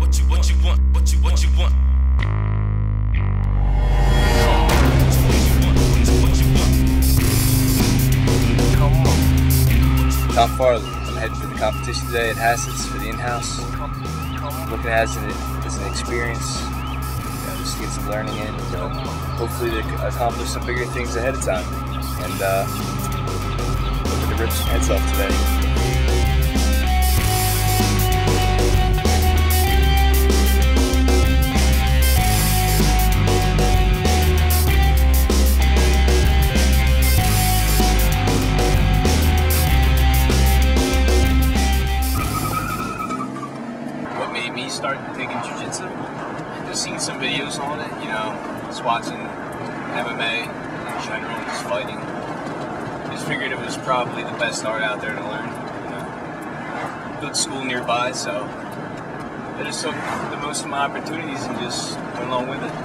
Tom Farley. I'm heading for the competition today at Hassett's for the in-house. Looking at it as an experience, just to get some learning in, hopefully to accomplish some bigger things ahead of time. And looking to rip some heads off today. Start taking jiu-jitsu, just seeing some videos on it, just watching MMA in general, just fighting. Just figured it was probably the best art out there to learn. Good school nearby, so I just took the most of my opportunities and just went along with it.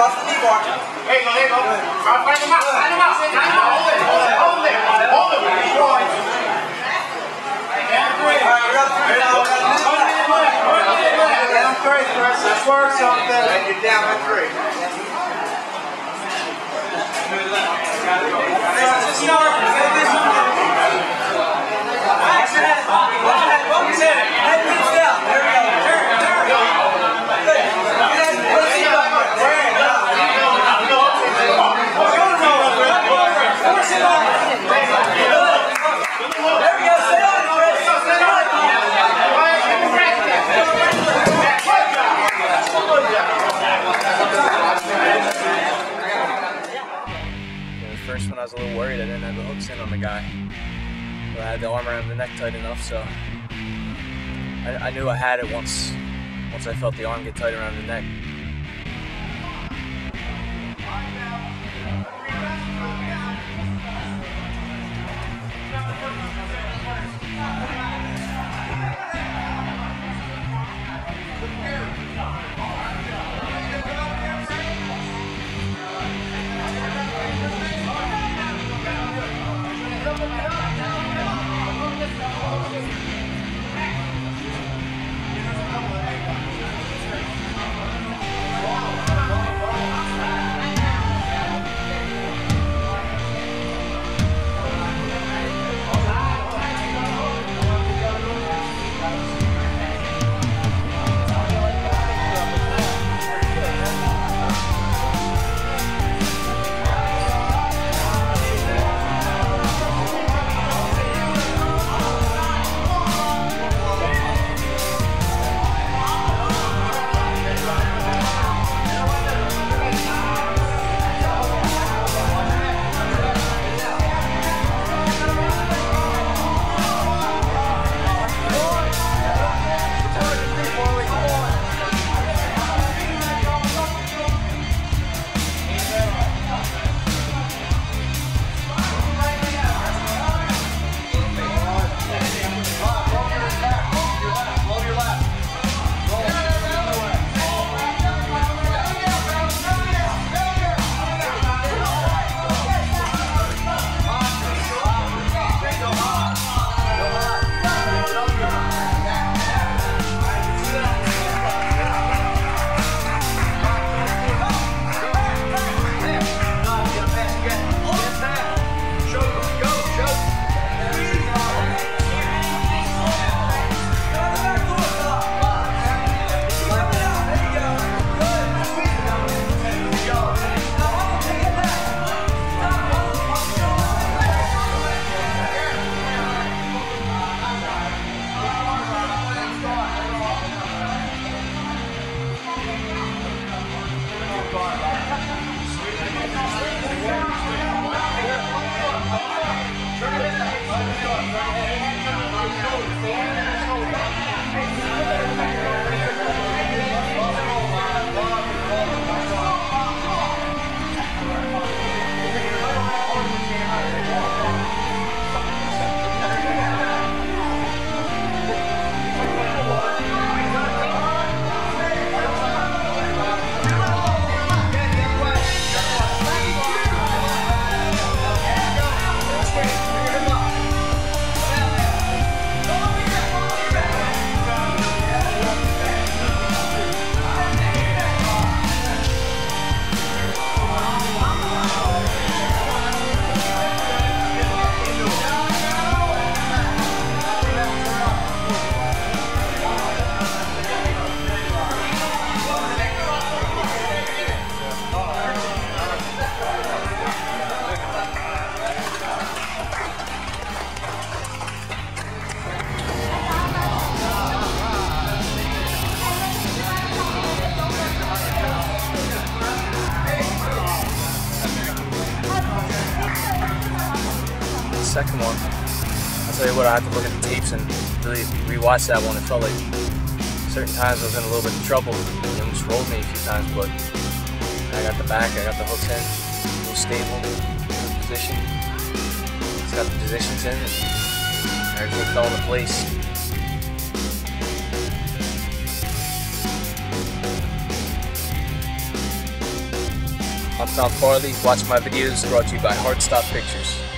across the knee bar. There you go, there you go. Find him out, find him out. Hold it, hold it, hold it. Down 3, Chris. Let's work something. You're down by 3. First one I was a little worried I didn't have the hooks in on the guy. But I had the arm around the neck tight enough, so I knew I had it once I felt the arm get tight around the neck. Second one, I'll tell you what, I had to look at the tapes and really rewatch that one. It felt like certain times I was in a little bit of trouble. It almost rolled me a few times, but I got the back, I got the hooks in, a little stable, good position. Just got the positions in and everything fell into place. I'm Tom Farley. Watch my videos brought to you by Heartstop Pictures.